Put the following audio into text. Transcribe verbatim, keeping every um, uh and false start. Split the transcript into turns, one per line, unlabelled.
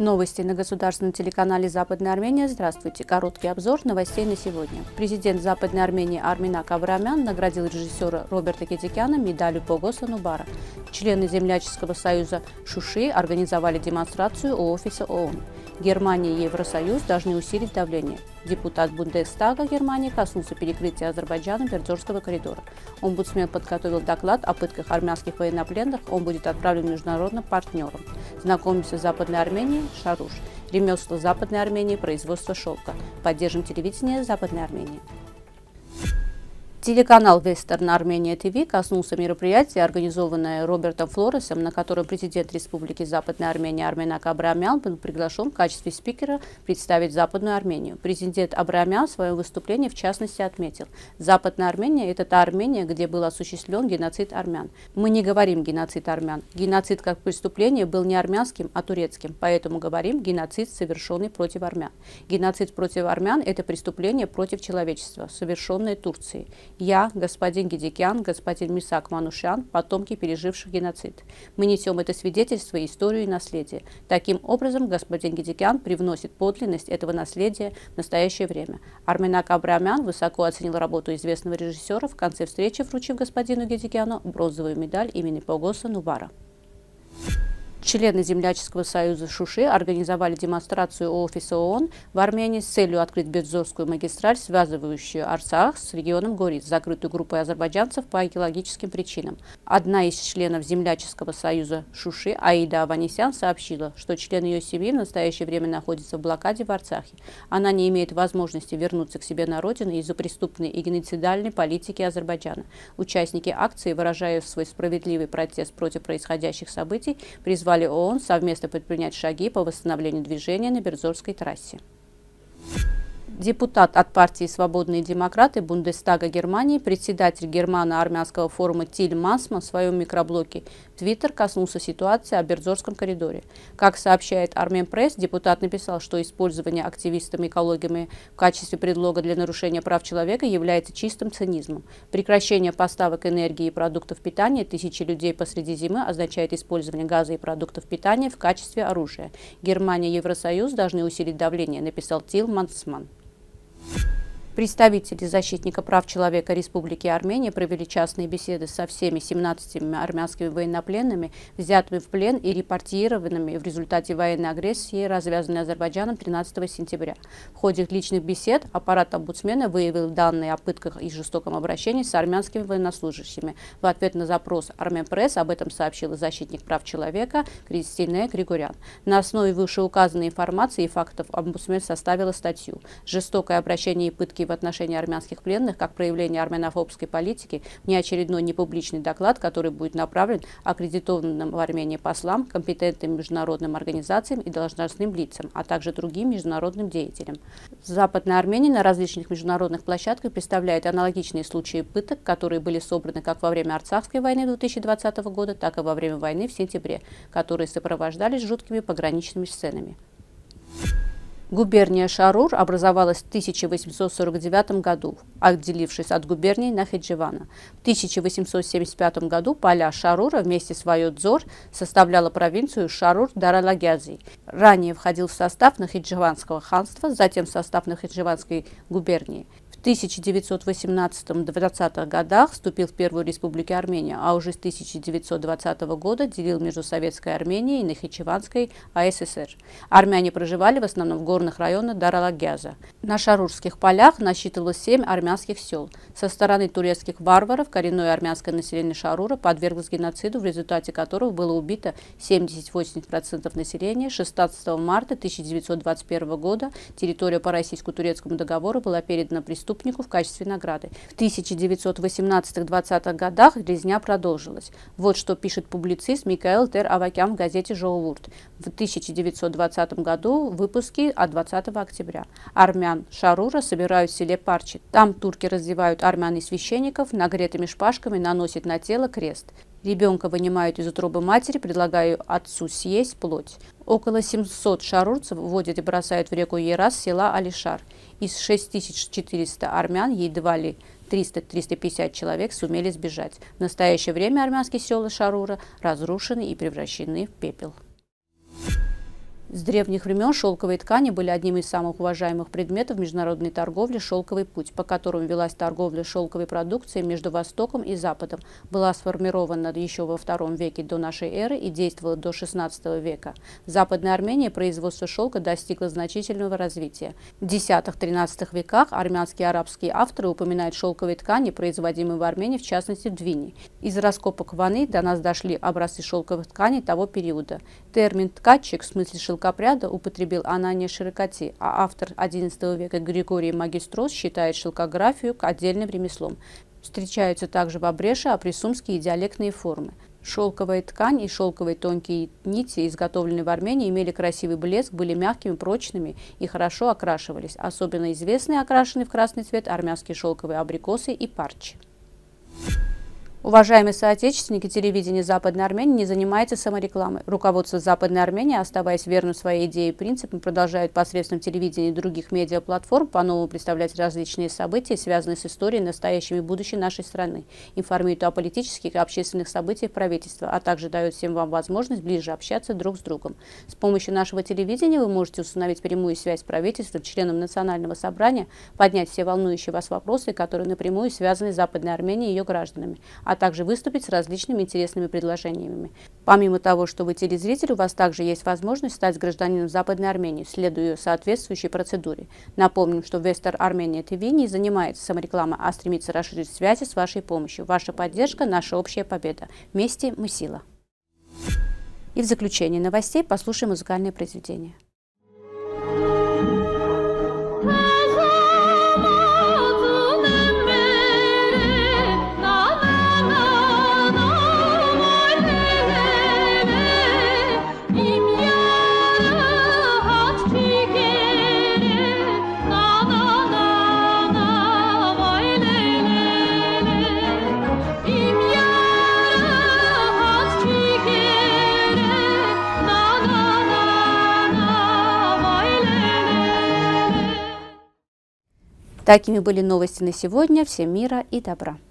Новости на государственном телеканале «Западная Армения». Здравствуйте. Короткий обзор новостей на сегодня. Президент Западной Армении Арменак Абрамян наградил режиссера Роберта Кедикяна медалью Погоса Нубара. Члены Земляческого союза Шуши организовали демонстрацию у офиса ООН. Германия и Евросоюз должны усилить давление. Депутат Бундестага Германии коснулся перекрытия Азербайджана Бердзорского коридора. Омбудсмен подготовил доклад о пытках армянских военнопленных. Он будет отправлен международным партнерам. Знакомимся с Западной Арменией. Шаруш. Ремесла Западной Армении. Производство шелка. Поддержим телевидение Западной Армении. Телеканал Вестерн Армения ТВ коснулся мероприятия, организованное Робертом Флоресом, на котором президент Республики Западная Армения Арменак Абрамян был приглашен в качестве спикера представить Западную Армению. Президент Абрамян в своем выступлении в частности отметил: Западная Армения – это та Армения, где был осуществлен геноцид армян. Мы не говорим геноцид армян. Геноцид как преступление был не армянским, а турецким, поэтому говорим геноцид, совершенный против армян. Геноцид против армян – это преступление против человечества, совершенное Турцией. Я, господин Гедикян, господин Мисак Манушян, потомки переживших геноцид. Мы несем это свидетельство, историю и наследие. Таким образом, господин Гедикян привносит подлинность этого наследия в настоящее время. Арменак Абрамян высоко оценил работу известного режиссера, в конце встречи вручив господину Гедикяну бронзовую медаль имени Погоса Нубара. Члены Земляческого союза Шуши организовали демонстрацию у офиса ООН в Армении с целью открыть Бердзорскую магистраль, связывающую Арцах с регионом Горис, закрытую группой азербайджанцев по идеологическим причинам. Одна из членов Земляческого союза Шуши, Аида Аванесян, сообщила, что член ее семьи в настоящее время находится в блокаде в Арцахе. Она не имеет возможности вернуться к себе на родину из-за преступной и геноцидальной политики Азербайджана. Участники акции, выражая свой справедливый протест против происходящих событий, призвали ООН совместно предпринять шаги по восстановлению движения на Бердзорской трассе. Депутат от партии «Свободные демократы» Бундестага Германии, председатель германо-армянского форума Тиль Масма в своем микроблоге Твиттер коснулся ситуации о Бердзорском коридоре. Как сообщает Арменпресс, депутат написал, что использование активистами-экологами в качестве предлога для нарушения прав человека является чистым цинизмом. Прекращение поставок энергии и продуктов питания тысячи людей посреди зимы означает использование газа и продуктов питания в качестве оружия. Германия и Евросоюз должны усилить давление, написал Тиль Масман. Представители защитника прав человека Республики Армения провели частные беседы со всеми семнадцатью армянскими военнопленными, взятыми в плен и репатриированными в результате военной агрессии, развязанной Азербайджаном тринадцатого сентября. В ходе личных бесед аппарат омбудсмена выявил данные о пытках и жестоком обращении с армянскими военнослужащими. В ответ на запрос Арменпресс об этом сообщила защитник прав человека Кристина Григорян. На основе вышеуказанной информации и фактов омбудсмен составила статью «Жестокое обращение и пытки в отношении армянских пленных как проявление армянофобской политики», внеочередной непубличный доклад, который будет направлен аккредитованным в Армении послам, компетентным международным организациям и должностным лицам, а также другим международным деятелям. Западная Армения на различных международных площадках представляет аналогичные случаи пыток, которые были собраны как во время Арцахской войны две тысячи двадцатого года, так и во время войны в сентябре, которые сопровождались жуткими пограничными сценами. Губерния Шарур образовалась в тысяча восемьсот сорок девятом году, отделившись от губернии Нахичевана. В тысяча восемьсот семьдесят пятом году поля Шарура вместе с Вайот-Зор составляла провинцию Шарур-Даралагязи. Ранее входил в состав Нахичеванского ханства, затем в состав Нахичеванской губернии. В тысяча девятьсот восемнадцатом — двадцатых годах вступил в Первую Республику Армения, а уже с тысяча девятьсот двадцатого года делил между Советской Арменией и Нахичеванской АССР. Армяне проживали в основном в горных районах Даралагяза. На шарурских полях насчитывалось семь армянских сел. Со стороны турецких варваров коренное армянское население Шарура подверглось геноциду, в результате которого было убито семьдесят восемь процентов населения. шестнадцатого марта тысяча девятьсот двадцать первого года территория по российско-турецкому договору была передана преступнику в качестве награды. В тысяча девятьсот восемнадцатых — двадцатых годах резня продолжилась. Вот что пишет публицист Микаэл Тер-Авакян в газете «Жоувурт» в тысяча девятьсот двадцатом году в выпуске от двадцатого октября. Армян Шарура собирают в селе Парчи. Там турки раздевают армян и священников, нагретыми шпажками наносят на тело крест. Ребенка вынимают из утробы матери, предлагая отцу съесть плоть. Около семисот шарурцев вводят и бросают в реку Ерас села Алишар. Из шести тысяч четырёхсот армян едва ли триста — триста пятьдесят человек сумели сбежать. В настоящее время армянские села Шарура разрушены и превращены в пепел. С древних времен шелковые ткани были одним из самых уважаемых предметов международной торговли. Шелковый путь, по которому велась торговля шелковой продукцией между Востоком и Западом, была сформирована еще во втором веке до нашей эры и действовала до шестнадцатого века. В Западной Армении производство шелка достигло значительного развития. В десятом-тринадцатом веках армянские и арабские авторы упоминают шелковые ткани, производимые в Армении, в частности в Двине. Из раскопок Ваны до нас дошли образцы шелковых тканей того периода. Термин «ткачик» в смысле шелкопряда употребил Анания Широкоти, а автор одиннадцатого века Григорий Магистрос считает шелкографию отдельным ремеслом. Встречаются также бабреши, апресумские и диалектные формы. Шелковая ткань и шелковые тонкие нити, изготовленные в Армении, имели красивый блеск, были мягкими, прочными и хорошо окрашивались. Особенно известны окрашенные в красный цвет армянские шелковые абрикосы и парчи. Уважаемые соотечественники, телевидение Западной Армении не занимается саморекламой. Руководство Западной Армении, оставаясь верным своей идее и принципам, продолжает посредством телевидения и других медиаплатформ по-новому представлять различные события, связанные с историей, настоящим и будущим нашей страны, информирует о политических и общественных событиях правительства, а также дает всем вам возможность ближе общаться друг с другом. С помощью нашего телевидения вы можете установить прямую связь с правительством, членом Национального собрания, поднять все волнующие вас вопросы, которые напрямую связаны с Западной Арменией и ее гражданами, а также выступить с различными интересными предложениями. Помимо того, что вы телезритель, у вас также есть возможность стать гражданином Западной Армении, следуя соответствующей процедуре. Напомним, что Вестер Армения ТВ не занимается саморекламой, а стремится расширить связи с вашей помощью. Ваша поддержка – наша общая победа. Вместе мы сила. И в заключение новостей послушаем музыкальное произведение. Такими были новости на сегодня. Всем мира и добра.